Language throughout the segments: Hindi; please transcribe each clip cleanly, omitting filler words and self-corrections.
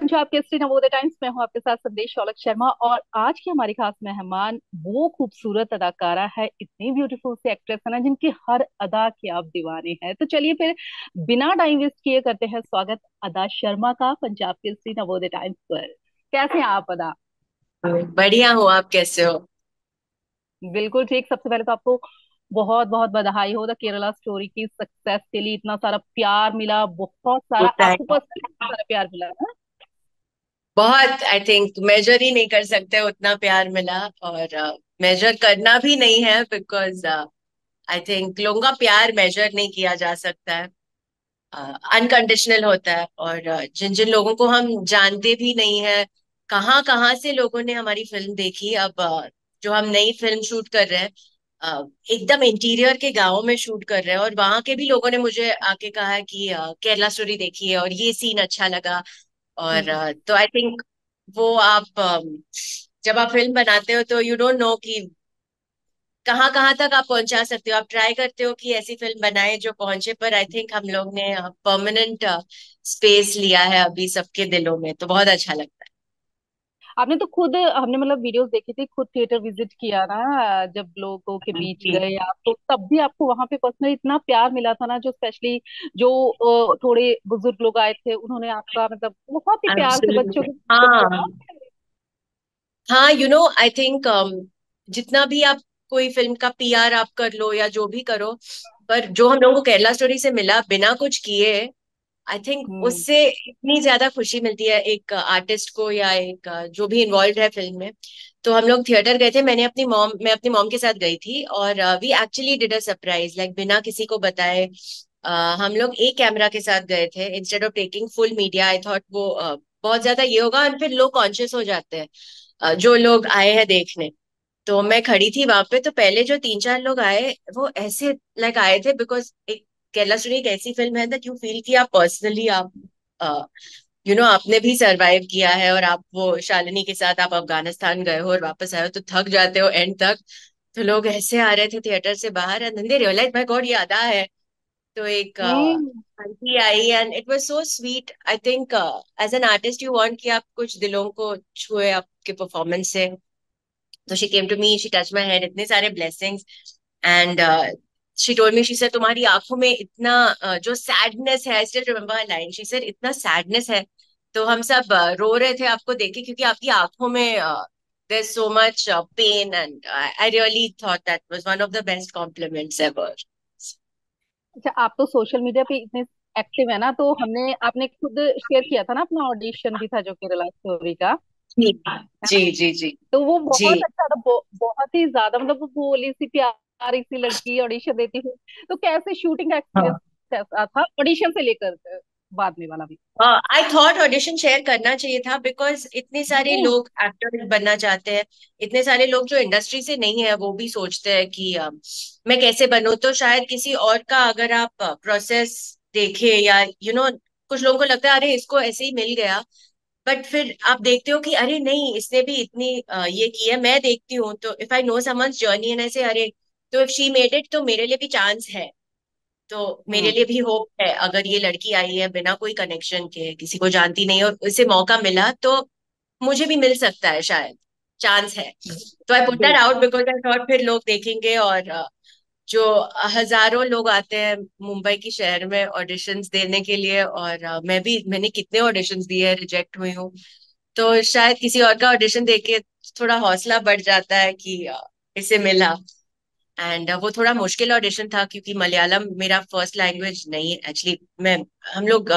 पंजाब केसरी नवोदय टाइम्स में हूँ आपके साथ संदेश शौलक शर्मा। और आज की हमारी खास मेहमान वो खूबसूरत अदाकारा है, इतनी ब्यूटीफुल सी एक्ट्रेस है ना, जिनकी हर अदा के आप दीवाने हैं। तो चलिए फिर बिना टाइम वेस्ट किए करते हैं स्वागत अदा शर्मा का पंजाब केसरी नवोदय टाइम्स पर। कैसे हैं आप अदा? बढ़िया हूँ। आप कैसे हो? बिल्कुल ठीक। सबसे पहले तो आपको बहुत बहुत बधाई हो द केरला स्टोरी की सक्सेस के लिए। इतना सारा प्यार मिला, बहुत सारा होता है। आपको पर्सनली सारा प्यार मिला है। बहुत, आई थिंक मेजर ही नहीं कर सकते, उतना प्यार मिला। और मेजर करना भी नहीं है, बिकॉज आई थिंक लोगों का प्यार मेजर नहीं किया जा सकता है। अनकंडीशनल होता है। और जिन जिन लोगों को हम जानते भी नहीं है, कहाँ कहाँ से लोगों ने हमारी फिल्म देखी। अब जो हम नई फिल्म शूट कर रहे हैं, एकदम इंटीरियर के गांव में शूट कर रहे हैं, और वहां के भी लोगों ने मुझे आके कहा है कि केरला स्टोरी देखी है और ये सीन अच्छा लगा। और हम्म। तो आई थिंक वो आप जब आप फिल्म बनाते हो तो यू डोंट नो कि कहाँ कहाँ तक आप पहुंचा सकते हो। आप ट्राई करते हो कि ऐसी फिल्म बनाए जो पहुंचे, पर आई थिंक हम लोग ने परमानेंट स्पेस लिया है अभी सबके दिलों में, तो बहुत अच्छा लगता आपने तो खुद, हमने मतलब वीडियोस देखी थी, खुद थिएटर विजिट किया ना जब लोगों के है बीच जी। गए आप, तो तब भी आपको वहां पे पर्सनली इतना प्यार मिला था ना। जो स्पेशली जो थोड़े बुजुर्ग लोग आए थे, उन्होंने आपका मतलब बहुत ही प्यार से बच्चों एब्सोल्युटली। के वेलकम हाँ, किया ना। हाँ, आई थिंक जितना भी आप कोई फिल्म का पीआर आप कर लो या जो भी करो, पर जो हम लोगों को केरला स्टोरी से मिला बिना कुछ किए, आई थिंक हम्म। उससे इतनी ज्यादा खुशी मिलती है एक आर्टिस्ट को या एक जो भी इन्वॉल्व है फिल्म में। तो हम लोग थिएटर गए थे। मैं अपनी मॉम के साथ गई थी, और we actually did a surprise, like बिना किसी को बताए। हम लोग एक कैमरा के साथ गए थे instead of taking full media. I thought वो बहुत ज्यादा ये होगा, और फिर लोग कॉन्शियस हो जाते हैं जो लोग आए हैं देखने। तो मैं खड़ी थी वहां पे, तो पहले जो तीन चार लोग आए वो ऐसे लाइक आए थे, बिकॉज एक केरला स्टोरी एक ऐसी फिल्म है दैट यू फील कि आप पर्सनली आप आपने भी सरवाइव किया है, और आप वो शालिनी के साथ आप अफगानिस्तान गए हो और वापस आए हो, तो थक जाते हो एंड तक। तो लोग ऐसे आ रहे थे थिएटर से बाहर, and then they realise my god ये अदा है। तो एक हम्म। आंटी आई, and it was so sweet. I think as an artist you want कि आप कुछ दिलों को छुए आपके परफॉर्मेंस से। तो she came to me, she touch my head, इतने सारे blessings. And she told me, she said तुम्हारी आंखों में इतना जो सैडनेस है, आई स्टिल रिमेम्बर हर लाइन, शी सेड इतना सैडनेस है। तो हम सब रो रहे थे आपको देख के, क्योंकि आपकी आंखों में there so much pain, and I really thought that was one of the best compliments ever. अच्छा, आप तो सोशल मीडिया पे इतने एक्टिव है ना, तो हमने आपने खुद शेयर किया था ना, अपना ऑडिशन भी था जो केरला स्टोरी का, जी, है जी, ना? जी, जी, तो वो जी। बहुत अच्छा था, बहुत ही ज्यादा, मतलब वो भोली सी प्यारी सी लड़की ऑडिशन देती है। तो कैसे शूटिंग का एक्सपीरियंस हाँ, कैसा था, ऑडिशन से लेकर बाद में वाला भी? आई थॉट ऑडिशन शेयर करना चाहिए था, बिकॉज इतने सारे हम्म। लोग एक्टर बनना चाहते हैं। इतने सारे लोग जो इंडस्ट्री से नहीं है वो भी सोचते हैं कि मैं कैसे बनूं। तो शायद किसी और का अगर आप प्रोसेस देखे, या कुछ लोगों को लगता है अरे इसको ऐसे ही मिल गया, बट फिर आप देखते हो कि अरे नहीं, इसने भी इतनी ये की है। मैं देखती हूँ तो if I know someone's journey and ऐसे, अरे तो इफ शी मेड इट तो मेरे लिए भी चांस है। तो मेरे हम्म। लिए भी होप है, अगर ये लड़की आई है बिना कोई कनेक्शन के, किसी को जानती नहीं, और उसे मौका मिला, तो मुझे भी मिल सकता है शायद, चांस है। तो आई पुट दैट आउट बिल्कुल। बिकॉज आई थॉट फिर लोग देखेंगे। और जो हजारों लोग आते हैं मुंबई की शहर में ऑडिशंस देने के लिए, और मैंने कितने ऑडिशंस दिए, रिजेक्ट हुई हूँ। तो शायद किसी और का ऑडिशन देके थोड़ा हौसला बढ़ जाता है कि इसे मिला। एंड वो थोड़ा मुश्किल ऑडिशन था, क्योंकि मलयालम मेरा फर्स्ट लैंग्वेज नहीं है एक्चुअली। मैं हम लोग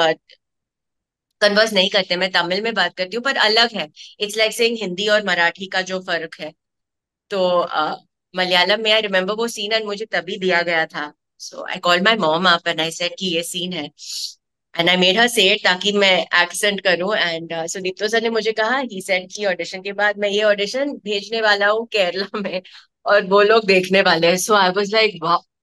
कन्वर्स नहीं करते, मैं तमिल में बात करती हूँ, पर अलग है। इट्स लाइक सेइंग हिंदी और मराठी का जो फर्क है। तो मलयालम में आई रिमेम्बर वो सीन, एंड मुझे तभी दिया गया था। So I called my mom up and I said कि ये सीन है, एंड आई मेड हर से इट ताकि मैं एक्सेंट करूं। एंड सुदीप्तो सर ने मुझे कहा, ही सेड कि ऑडिशन के बाद मैं ये ऑडिशन भेजने वाला हूँ केरला में, और वो लोग देखने वाले हैं। So I was like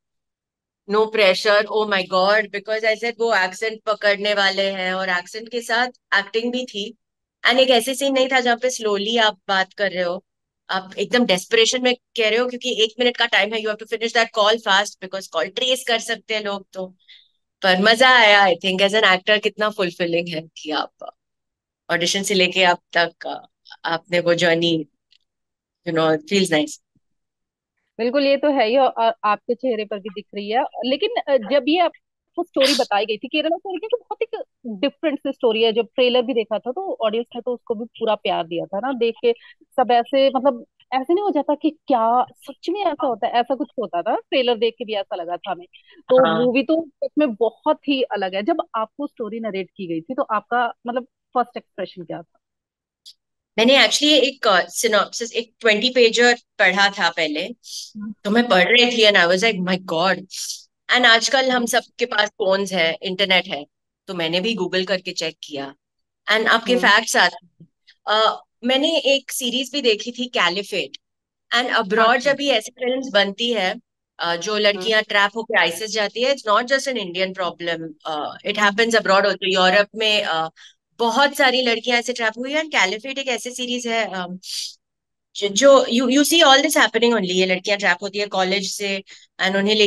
no pressure, oh my god, because I said वो एक्सेंट पकड़ने वाले हैं, और एक्सेंट के साथ एक्टिंग भी थी। एंड एक ऐसे सीन नहीं था जहाँ पे स्लोली आप बात कर रहे हो, आप एकदम डेस्परेशन में कह रहे हो, क्योंकि 1 मिनट का टाइम है, you have to finish that call fast, because call trace कर सकते हैं लोग। तो पर मजा आया, I think as an actor कितना फुलफिलिंग है कि आप ऑडिशन से लेके अब तक आपने वो जर्नी, फील्स नाइस। बिल्कुल, ये तो है ही, और आपके चेहरे पर भी दिख रही है। लेकिन जब ये आपको स्टोरी बताई गई थी केरला स्टोरी की, तो बहुत एक डिफरेंट सी स्टोरी है। जब ट्रेलर भी देखा था तो ऑडियंस ने तो उसको भी पूरा प्यार दिया था ना देख के। सब ऐसे मतलब ऐसे नहीं हो जाता कि क्या सच में ऐसा होता है, ऐसा कुछ होता था। ट्रेलर देख के भी ऐसा लगा था हमें। तो हाँ, मूवी तो सच में बहुत ही अलग है। जब आपको स्टोरी नरेट की गई थी तो आपका मतलब फर्स्ट एक्सप्रेशन क्या था? मैंने एक्चुअली एक सिनॉप्सिस, एक 20 पेजर पढ़ा था पहले। हम्म। तो मैं पढ़ रही थी and I was like my god. And आजकल हम हम्म। सबके पास फोन्स है, इंटरनेट है। तो मैंने भी गूगल करके चेक किया एंड आपके हम्म। फैक्ट्स आते हैं। मैंने एक सीरीज भी देखी थी, कैलिफेट। एंड अब्रॉड अच्छा। जब भी ऐसी फिल्म्स बनती है, जो हम्म। लड़कियां ट्रैप होकर आइसिस जाती है, it's not just an Indian problem, it hmm. Happens abroad also, Europe में बहुत सारी लड़कियां ऐसे ट्रैप हुई हैं। एंड कैलिफेट एक ऐसी सीरीज है, जो you see all this happening only. ये लड़कियां ट्रैप होती है कॉलेज से, एंड उन्हें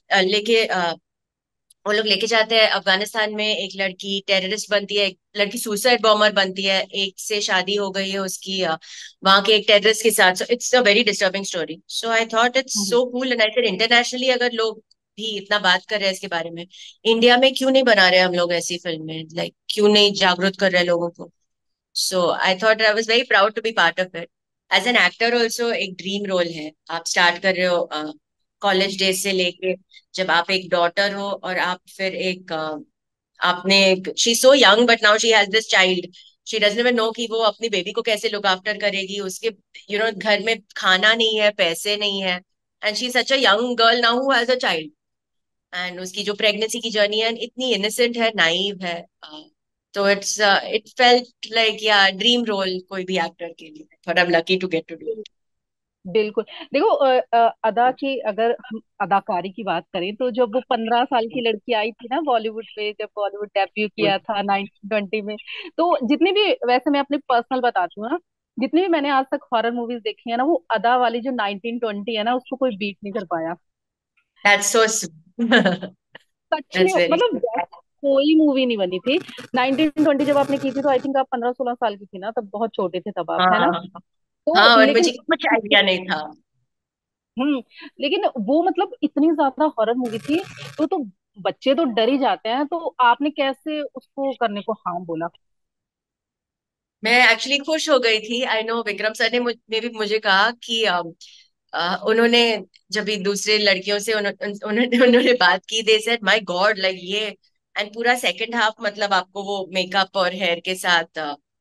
वो लोग लेके जाते हैं अफगानिस्तान में। एक लड़की टेररिस्ट बनती है, एक लड़की सुसाइड बॉम्बर बनती है, एक से शादी हो गई है उसकी वहां के एक टेररिस्ट के साथ। So it's a very disturbing story. So I thought it's hmm. So cool and I said internationally अगर लोग भी इतना बात कर रहे हैं इसके बारे में, इंडिया में क्यों नहीं बना रहे हम लोग ऐसी फिल्में? लाइक क्यों नहीं जागरूक कर रहे लोगों को? So I thought I was very proud to be part of it. As an actor also एक ड्रीम रोल है। आप स्टार्ट कर रहे हो कॉलेज डेज से लेके, जब आप एक डॉटर हो और आप फिर एक आपने, she so young but now she has this child. She doesn't even know कि वो अपनी बेबी को कैसे लुक आफ्टर करेगी। उसके घर में खाना नहीं है, पैसे नहीं है, and she such a young girl now who has a child. And उसकी जो प्रेगनेंसी की जर्नी है इतनी इनोसेंट है, नाइव है। तो इट फेल्ट लाइक या ड्रीम रोल कोई भी एक्टर के लिए, but I am lucky to get to do it. बिल्कुल। देखो अदा की, अगर हम अदाकारी की बात करें तो जब वो 15 साल की लड़की आई थी ना बॉलीवुड पे, जब बॉलीवुड डेब्यू किया था 1920 में, तो जितनी भी, वैसे मैं अपनी पर्सनल बताती हूँ ना, जितनी भी मैंने आज तक हॉरर मूवीज देखी है ना, वो अदा वाली जो 1920 है ना, उसको कोई बीट नहीं कर पाया। दैट्स सो सच में दैट्स वेरी मतलब कोई मूवी नहीं बनी थी। 1920 जब आपने की थी तो आई थिंक आप 15-16 साल की थी ना, तब बहुत छोटे थे तब आप, है ना? हाँ, तो हाँ, और लेकिन मुझे कुछ आइडिया नहीं था। हम्म, लेकिन वो मतलब इतनी ज्यादा हॉरर मूवी थी। तो बच्चे तो डर ही जाते हैं, तो आपने कैसे उसको करने को हाँ बोला? मैं एक्चुअली खुश हो गई थी। आई नो विक्रम सर ने भी मुझे कहा कि उन्होंने जब भी दूसरे लड़कियों से उन्होंने बात की, they said my god like ये। एंड पूरा सेकंड हाफ मतलब आपको वो मेकअप और हेयर के साथ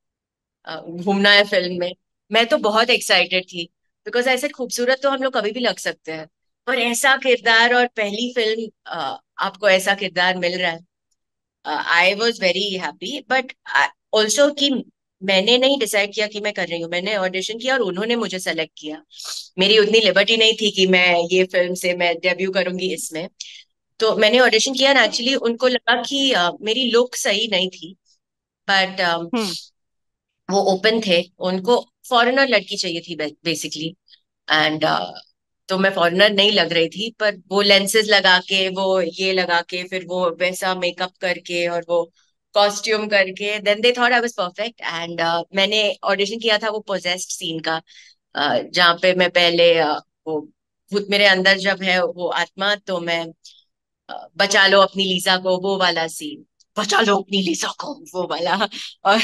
घूमना है फिल्म में। मैं तो बहुत एक्साइटेड थी, बिकॉज ऐसे खूबसूरत तो हम लोग कभी भी लग सकते हैं, पर ऐसा किरदार और पहली फिल्म आपको ऐसा किरदार मिल रहा है। I was very happy, but also कि मैंने नहीं डिसाइड किया कि मैं कर रही हूँ। मैंने ऑडिशन किया और उन्होंने मुझे सेलेक्ट किया। मेरी उतनी लिबर्टी नहीं थी कि मैं ये फिल्म से मैं डेब्यू करूंगी इसमें। तो मैंने ऑडिशन किया ना, एक्चुअली उनको लगा कि मेरी लुक सही नहीं थी, बट हम्म। वो ओपन थे। उनको फॉरेनर लड़की चाहिए थी बेसिकली। एंड तो मैं फॉरेनर नहीं लग रही थी, पर वो लेंसेज लगा के, वो ये लगा के, फिर वो वैसा मेकअप करके और वो कॉस्ट्यूम करके, then they thought I was perfect. And मैंने ऑडिशन किया था वो पोजेस्ड सीन का, जहाँ पे मैं पहले वो भूत मेरे अंदर जब है वो आत्मा, तो मैं बचा लो अपनी लीजा को, वो वाला सीन, बचा लो अपनी लीजा को, वो वाला। और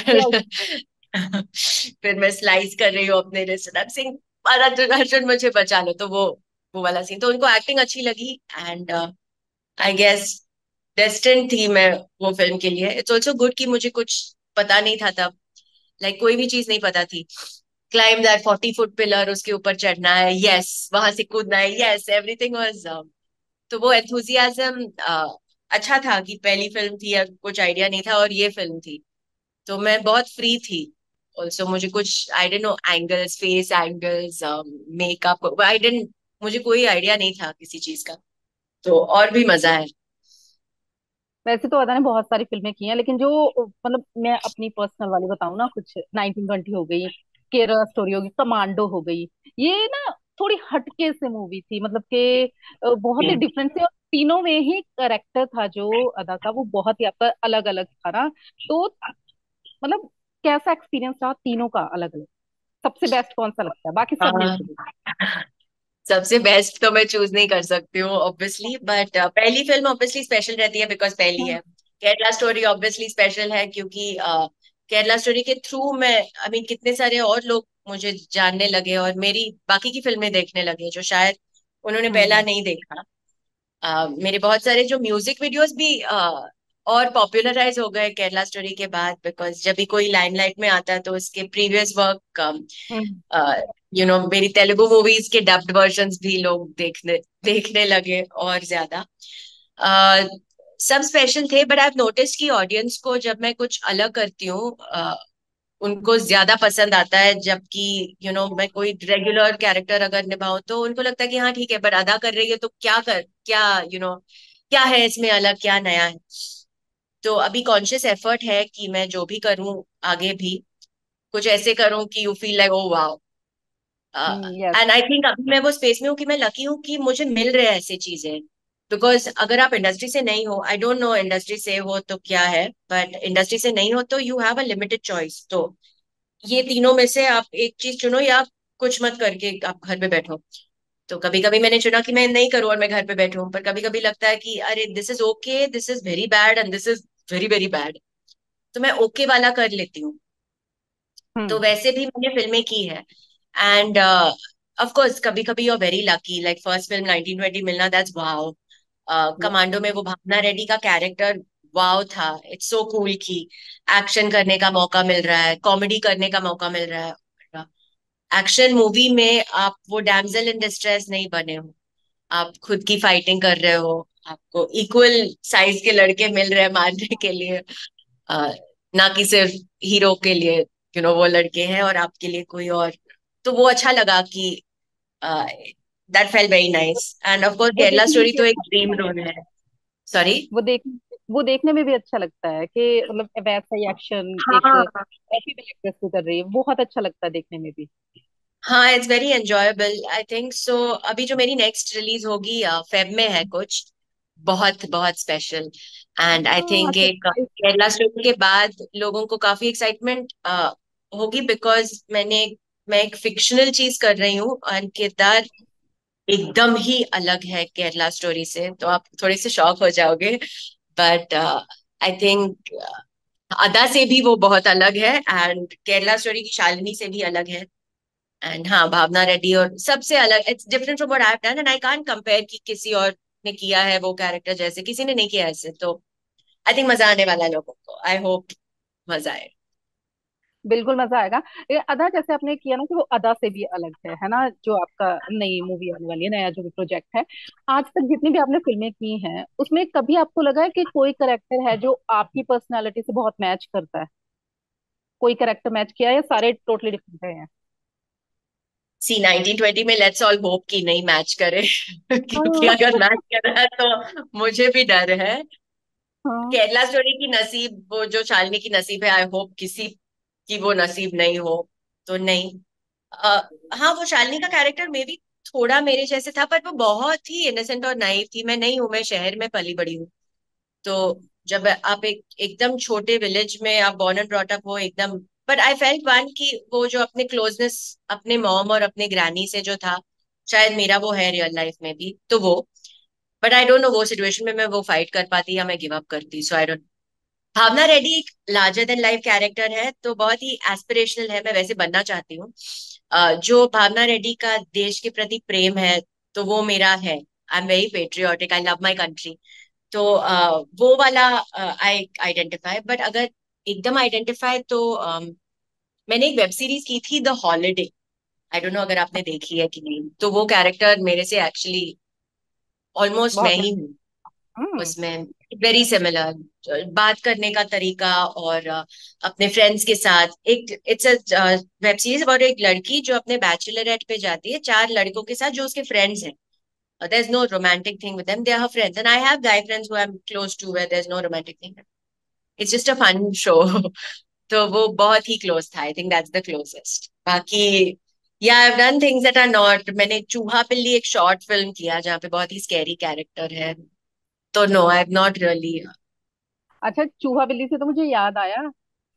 फिर मैं स्लाइस कर रही हूँ अपने रिश्तेदार सिंह, अर्जुन अर्जुन मुझे बचा लो, तो वो वाला सीन। तो उनको एक्टिंग अच्छी लगी। एंड आई गेस डेस्टिन्ड थी मैं वो फिल्म के लिए। इट्स ऑल्सो गुड कि मुझे कुछ पता नहीं था तब, लाइक कोई भी चीज नहीं पता थी। क्लाइंब दैट 40 फुट पिलर, उसके ऊपर चढ़ना है, यस, वहां से कूदना है, यस, एवरीथिंग वाज। तो वो एंथुजियाज्म अच्छा था कि पहली फिल्म थी, या कुछ आइडिया नहीं था और ये फिल्म थी। तो मैं बहुत फ्री थी। ऑल्सो मुझे कुछ I don't know angles, face angles, makeup, I don't, मुझे कोई आइडिया नहीं था किसी चीज का। तो और भी मजा है। वैसे तो अदा ने बहुत सारी फिल्में की हैं, लेकिन जो मतलब मैं अपनी पर्सनल वाली बताऊं ना, कुछ 1920 हो गई, केरला स्टोरी हो गई, कमांडो हो गई, ये ना थोड़ी हटके से मूवी थी। मतलब कि बहुत ही डिफरेंट से, और तीनों में ही करेक्टर था जो अदा का, वो बहुत ही आपका अलग अलग था ना। तो मतलब कैसा एक्सपीरियंस रहा तीनों का अलग अलग? सबसे बेस्ट कौन सा लगता है, बाकी सब हाँ, मिलके देखो। सबसे बेस्ट तो मैं चूज नहीं कर सकती हूँ ऑब्वियसली, बट पहली फिल्म ऑब्वियसली स्पेशल रहती है बिकॉज पहली हम्म। है। केरला स्टोरी ऑब्वियसली स्पेशल है क्योंकि केरला स्टोरी के थ्रू मैं आई मीन कितने सारे और लोग मुझे जानने लगे और मेरी बाकी की फिल्में देखने लगे जो शायद उन्होंने पहला हम्म। नहीं देखा। मेरे बहुत सारे जो म्यूजिक वीडियोस भी और पॉपुलराइज हो गए केरला स्टोरी के बाद, बिकॉज जब भी कोई लाइमलाइट में आता है तो उसके प्रीवियस वर्क, हम्म। मेरी तेलुगु मूवीज के डब्ड वर्जन्स भी लोग देखने देखने लगे और ज्यादा। अ, सब स्पेशल थे, बट आई नोटिस कि ऑडियंस को जब मैं कुछ अलग करती हूँ उनको ज्यादा पसंद आता है, जबकि मैं कोई रेगुलर कैरेक्टर अगर निभाऊं तो उनको लगता है कि हाँ ठीक है, पर अदा कर रही है तो क्या क्या है इसमें अलग, क्या नया है। तो अभी कॉन्शियस एफर्ट है कि मैं जो भी करूं आगे भी कुछ ऐसे करूं कि you feel like oh wow. Yes. And I think अभी मैं वो स्पेस में हूँ कि मैं लकी हूँ कि मुझे मिल रहे हैं ऐसी चीजें। बिकॉज अगर आप इंडस्ट्री से नहीं हो, आई डोंट नो इंडस्ट्री से हो तो क्या है, बट इंडस्ट्री से नहीं हो तो you have a limited choice. तो ये तीनों में से आप एक चीज चुनो या कुछ मत करके आप घर पे बैठो। तो कभी कभी मैंने चुना कि मैं नहीं करूँ और मैं घर पे बैठूं, पर कभी कभी लगता है कि अरे this is okay, this is very bad and this is very very bad, तो मैं ओके वाला कर लेती हूँ। तो हम्म। वैसे भी मैंने फिल्में की है। एंड ऑफ कोर्स कभी कभी you are very lucky, like first film 1920 मिलना, दैट्स वाओ। कमांडो में वो भावना रेड्डी का कैरेक्टर वाओ था, इट्स सो कूल कि एक्शन करने का मौका मिल रहा है, कॉमेडी करने का मौका मिल रहा है। एक्शन मूवी में आप वो डैमसेल इन डिस्ट्रेस नहीं बने हो, आप खुद की फाइटिंग कर रहे हो, आपको इक्वल साइज के लड़के मिल रहे हैं मारने के लिए, अ, ना कि सिर्फ हीरो के लिए वो लड़के हैं और आपके लिए कोई और। तो वो अच्छा लगा कि that felt very nice. And of course वो केरला देखने में स्टोरी भी तो एक अच्छा ड्रीम लगता है। रोल है। सॉरी। वो देख वो देखने में भी अच्छा लगता है कि मतलब वैसा ही एक्शन एक हाँ, फीमेल एक्ट्रेस भी कर रही है, बहुत अच्छा लगता है देखने में भी। हाँ, it's very enjoyable I think so. अभी जो मेरी नेक्स्ट रिलीज होगी फेब में है कुछ बहुत बहुत स्पेशल। एंड आई हाँ थिंक अच्छा। एक केरला स्टोरी के बाद लोगों को काफी एक्साइटमेंट होगी, बिकॉज मैं एक फिक्शनल चीज कर रही हूँ और किरदार एकदम ही अलग है केरला स्टोरी से, तो आप थोड़े से शॉक हो जाओगे। बट आई थिंक अदा से भी वो बहुत अलग है एंड केरला स्टोरी की शालिनी से भी अलग है। एंड हाँ, भावना रेड्डी और सबसे अलग, it's different from what I have done and I can't compare कि किसी और ने किया है वो कैरेक्टर जैसे किसी ने नहीं किया ऐसे। तो आई थिंक मजा आने वाला है लोगों को, आई होप मजा आए। बिल्कुल मजा आएगा। ये अदा जैसे आपने किया ना कि वो अदा से भी अलग है ना, जो आपका नई मूवी आने वाली है, नया जो भी प्रोजेक्ट है। आज तक जितनी भी आपने फिल्में की हैं उसमें कभी आपको लगा है कि कोई करेक्टर है जो आपकी पर्सनालिटी से बहुत मैच करता है? कोई करेक्टर मैच किया है या सारे टोटली डिफरेंट हैं? सी 1920 में लेट्स ऑल होप कि नहीं मैच करे क्योंकि हाँ। अगर मैच कर रहा है तो मुझे भी डर है। हाँ। केरला स्टोरी की नसीब, वो जो शालिनी की नसीब है, आई होप किसी की वो नसीब नहीं हो। तो नहीं। आ, हाँ, वो शालिनी का कैरेक्टर मे भी थोड़ा मेरे जैसे था, पर वो बहुत ही इनोसेंट और नाइव थी। मैं नहीं हूँ, मैं शहर में पली बड़ी हूँ। तो जब आप एकदम छोटे विलेज में आप बॉर्न एंड ब्रॉट अप हो एकदम। बट आई फेल्ट वन कि वो जो अपने क्लोजनेस अपने मॉम और अपने ग्रैनी से जो था, शायद मेरा वो है रियल लाइफ में भी तो वो। बट आई डोंट नो वो सिचुएशन में मैं वो फाइट कर पाती या मैं गिव अप करती, सो आई डोंट। भावना रेड्डी एक लार्जर देन लाइफ कैरेक्टर है, तो बहुत ही एस्पिरेशनल है, मैं वैसे बनना चाहती हूँ। जो भावना रेड्डी का देश के प्रति प्रेम है, तो वो मेरा है। I am very patriotic, I love my country. तो वो वाला आई आइडेंटिफाई। बट अगर एकदम आइडेंटिफाई तो मैंने एक वेब सीरीज की थी the holiday, I don't know अगर आपने देखी है कि नहीं, तो वो कैरेक्टर मेरे से एक्चुअली ऑलमोस्ट मैं बहुत ही मैच। हूँ हम्म। उसमें। वेरी सिमिलर बात करने का तरीका और अपने फ्रेंड्स के साथ एक it's a web series about एक लड़की जो अपने बैचलरेट पे जाती है चार लड़कों के साथ जो उसके फ्रेंड्स हैं। There's no romantic thing with them. They are her friends. And I have guy friends who I'm close to where there's no romantic thing. It's just a fun show. तो वो बहुत ही क्लोज था, I think that's the closest. बाकी या I have done things that are not. मैंने चूहा बिल्ली एक शॉर्ट फिल्म किया जहाँ पे बहुत ही स्कैरी कैरेक्टर है। तो no, I have not really. अच्छा, चूहा बिल्ली से तो मुझे याद आया,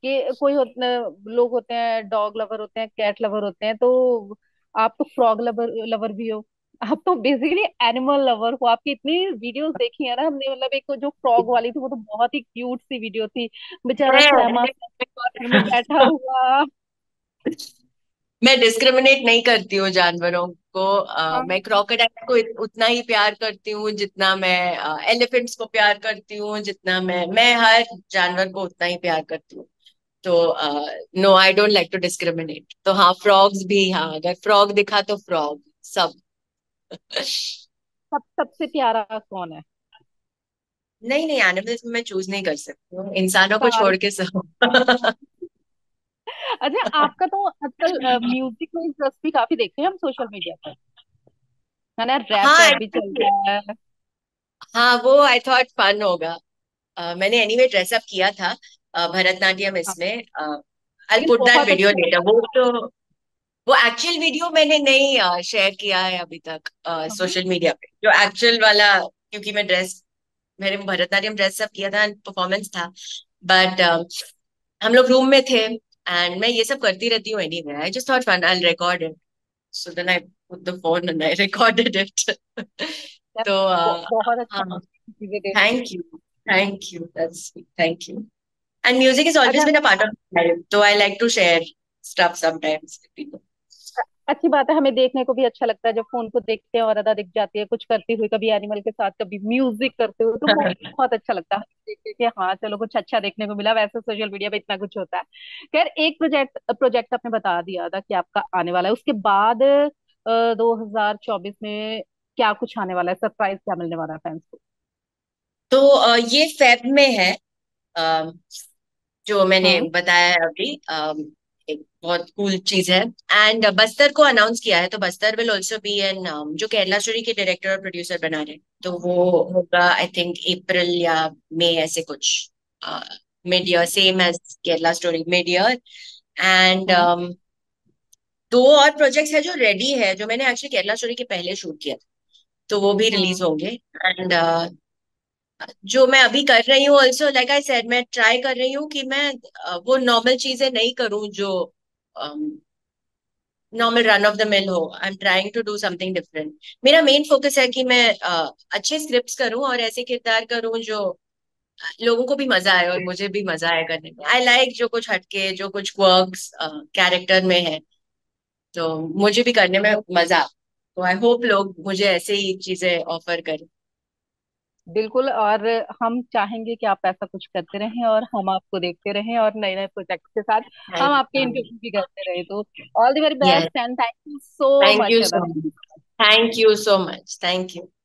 कि कोई लोग होते हैं डॉग लवर होते हैं, कैट लवर होते हैं, तो आप तो फ्रॉग लवर लवर भी हो। आप तो बेसिकली एनिमल लवर हो। आपकी इतनी वीडियोस देखी है ना हमने, मतलब एक जो फ्रॉग वाली थी वो तो बहुत ही क्यूट सी वीडियो थी। बेचारा मैं सहमा कॉर्नर में बैठा हुआ। मैं डिस्क्रिमिनेट नहीं करती हूँ जानवरों को। हाँ। मैं क्रोकोडाइल को उतना ही प्यार करती हूँ जितना मैं एलिफेंट्स को प्यार करती हूँ, जितना मैं हर जानवर को उतना ही प्यार करती हूँ। तो no, I don't like to discriminate. तो हाँ, फ्रॉग्स भी, हाँ, अगर फ्रॉग दिखा तो फ्रॉग सब। सबसे प्यारा कौन है? नहीं नहीं, एनिमल्स में मैं चूज नहीं कर सकती हूँ, इंसानों को सारे। छोड़ के सब। अच्छा, आपका तो आजकल म्यूजिक में इंटरेस्ट भी काफी देखते हैं हम सोशल मीडिया पर, है ना? रैप हाँ वैप भी चल actually, रहा है। हाँ, वो आई थॉट फन होगा। मैंने एनीवे ड्रेसअप किया था भरतनाट्यम हाँ, इसमें। आई लेकिन पुट दैट बहुत वीडियो अच्छा लेटर। लगा। वो एक्चुअल वीडियो मैंने नहीं शेयर किया है अभी तक हाँ। सोशल मीडिया पे, जो एक्चुअल वाला। क्योंकि मैंने भरतनाट्यम ड्रेसअप किया था, परफॉर्मेंस था। बट हम लोग रूम में थे, एंड मैं ये सब करती रहती हूँ anyway. I just thought fun, I record it. So then I put the phone and I recorded it. यार, तो बहुत अच्छा हाँ, चीजें देख। Thank you, thank you, that's, thank you. And music has always अच्छा, been a part of my life, so I like to share stuff sometimes with people. अच्छी बात है, हमें देखने को भी अच्छा लगता है जब फोन को देखते हैं और अदा दिख जाती है कुछ करती हुई, कभी एनिमल के साथ कभी म्यूजिक करते हुए, तो बहुत अच्छा लगता है देख के कि हाँ चलो कुछ अच्छा देखने को मिला। वैसे सोशल मीडिया पे इतना कुछ होता है। खैर, एक प्रोजेक्ट प्रोजेक्ट आपने बता दिया था कि आपका आने वाला है, उसके बाद 2024 में क्या कुछ आने वाला है? सरप्राइज क्या मिलने वाला है फैंस को? तो ये फेब में है, अ, जो मैंने हम्म। बताया है अभी। एक बहुत कूल चीज है। एंड बस्तर को अनाउंस किया है, तो Bastar will also be an, जो केरला स्टोरी के डायरेक्टर और प्रोड्यूसर बना रहे हैं, तो वो होगा आई थिंक अप्रैल या मई, ऐसे कुछ। Mid year, same as Kerala story, mid year. And hmm. दो और प्रोजेक्ट्स है जो रेडी है, जो मैंने एक्चुअली केरला स्टोरी के पहले शूट किया, तो वो भी हम्म। रिलीज होंगे। एंड जो मैं अभी कर रही हूँ ऑल्सो, लाइक आई सेड, मैं ट्राई कर रही हूँ कि मैं वो नॉर्मल चीजें नहीं करूँ जो normal run of the mill हो। I am trying to do something different. मेरा मेन फोकस है कि मैं अच्छे स्क्रिप्ट्स करूँ और ऐसे किरदार करूँ जो लोगों को भी मजा आए और मुझे भी मजा आए करने में। आई लाइक जो कुछ हटके, जो कुछ क्वर्क्स कैरेक्टर में है, तो मुझे भी करने में मजा। तो आई होप लोग मुझे ऐसे ही चीजें ऑफर करें। बिल्कुल। और हम चाहेंगे कि आप ऐसा कुछ करते रहें और हम आपको देखते रहें और नए नए प्रोजेक्ट के साथ हम थैंक आपके यू। इंटरव्यू भी करते रहें। तो all the very yes, best and thank you so thank much you Ada. So much, thank you so much, thank you.